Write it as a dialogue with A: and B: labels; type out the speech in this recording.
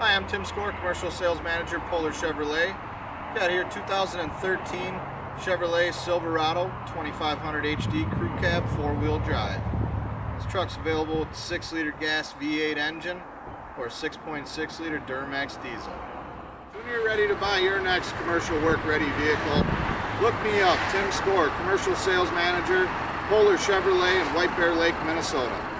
A: Hi, I'm Tim Score, Commercial Sales Manager, Polar Chevrolet. Got here 2013 Chevrolet Silverado 2500 HD Crew Cab 4-wheel drive. This truck's available with a 6-liter gas V8 engine or a 6.6-liter Duramax diesel. When you're ready to buy your next commercial work-ready vehicle, look me up, Tim Score, Commercial Sales Manager, Polar Chevrolet in White Bear Lake, Minnesota.